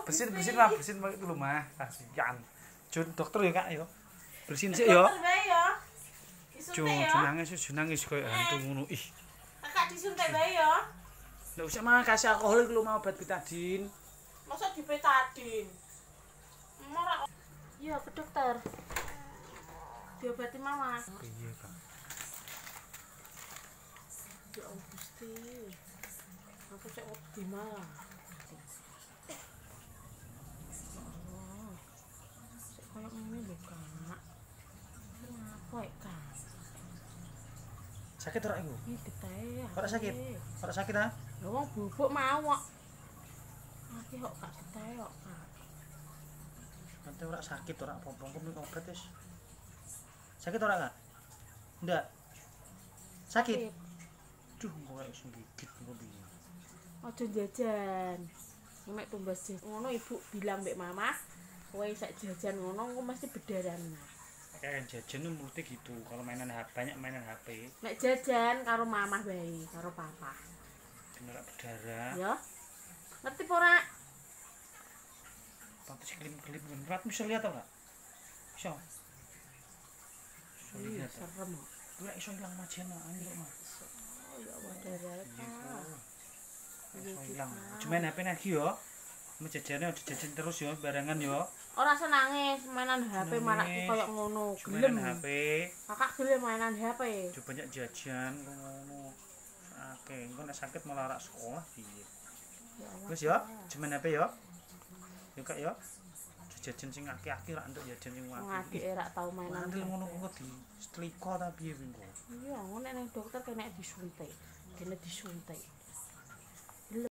Bersin lah, bersin itu lho mah. Kasihan. Jun dokter ya Kak yo. Bersin sik yo. Dokter bae yo. Jun nangis koyo hantu ngono. Ih. Kakak disuntik bae yo. Ndak usah mah kasih alkohol iki lho mau obat betadin. Masa dipetadin? Ora. Iya, ke dokter. Diobati mama. Piye, Kak? Ya Gusti. Aku cek wedi malah. Cek koyo ngene lho, Kak. Kenapa ya, Kak? Sakit ora iku? Ih, getahe. Ora sakit? Ora sakit ah? Lha wong bubuk mau kok. Mati kok gak getahe kok, Kak. Nanti ora sakit ora apa-apa kok minum obat wis. Sakit ora, Kak? Ndak. Sakit. Duh, kok kayak sing gigit kok piye. Aja jajan. Nek tumbas ngono ibu bilang mbek mama, kowe sak jajan ngono engko mesti bedaran. Kayak jajan tuh mulutnya gitu. Kalau banyak mainan HP. Nek jajan karo mama bae, karo papa. Bener berdarah. Ya. Ngerti apa ora? Pantes kelip-kelip kan. Rat bisa lihat apa? Bisa. Iya, serem. Ora iso ilang majena anu kok, Mas. Oh, ya berdarah. Iso ilang. Cuman HP lagi yo. Menjajane aja jajan terus yo barengan yo. Ora usah nangis, mainan HP malah koyo ngono. Gelem. Mainan HP. Kakak gelem mainan HP. Coba banyak jajan kok ngono. Oke, engko nek sakit malah ora sekolah piye. Wis yo, cuman HP yo. Yo Kak yo. Jajan sing aki-aki rak entuk jajan sing akeh. Ngadike rak tau mainan. Nanti ngono kok di setrika ta piye kuwi kok. Iya, ngono nek dokter kena disuntik. Kena disuntik.